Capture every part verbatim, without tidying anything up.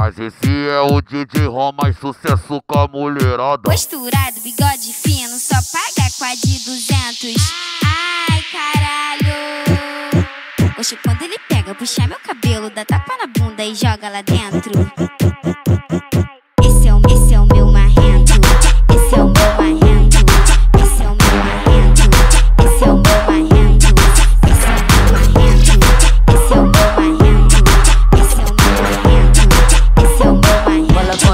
Mas esse é o D J Ron, mais sucesso com a mulherada. Posturado, bigode fino, só paga com a de duzentos. Ai, caralho. Oxe, quando ele pega, puxa meu cabelo, dá tapa na bunda e joga lá dentro. Esse é o, esse é o meu marrento. Esse é o meu marrento. Esse é o meu marrento. Esse é o meu marrento. Esse é o meu marrento. Esse é o meu marrento. Esse é o meu marrento. Esse é o meu marrento.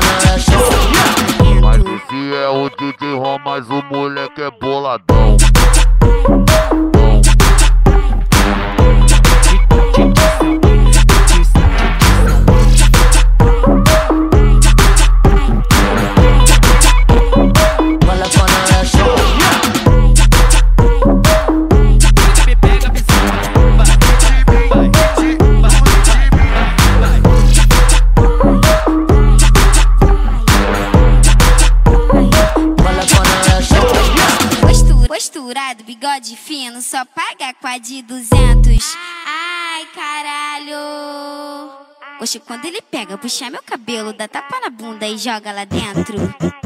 Mas esse é o D J Ron, mas o moleque é boladão. Posturado, bigode fino, só paga com a de duzentos. Ai, caralho. Oxe, quando ele pega, puxa meu cabelo, dá tapa na bunda e joga lá dentro.